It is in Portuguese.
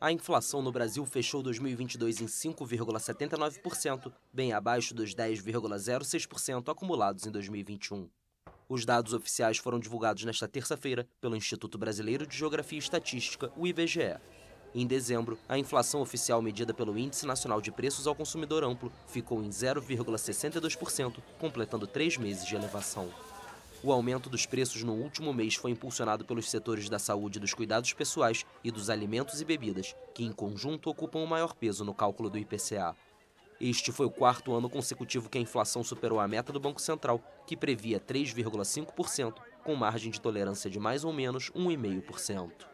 A inflação no Brasil fechou 2022 em 5,79%, bem abaixo dos 10,06% acumulados em 2021. Os dados oficiais foram divulgados nesta terça-feira pelo Instituto Brasileiro de Geografia e Estatística, o IBGE. Em dezembro, a inflação oficial medida pelo Índice Nacional de Preços ao Consumidor Amplo ficou em 0,62%, completando 3 meses de elevação. O aumento dos preços no último mês foi impulsionado pelos setores da saúde e dos cuidados pessoais e dos alimentos e bebidas, que em conjunto ocupam o maior peso no cálculo do IPCA. Este foi o quarto ano consecutivo que a inflação superou a meta do Banco Central, que previa 3,5%, com margem de tolerância de mais ou menos 1,5%.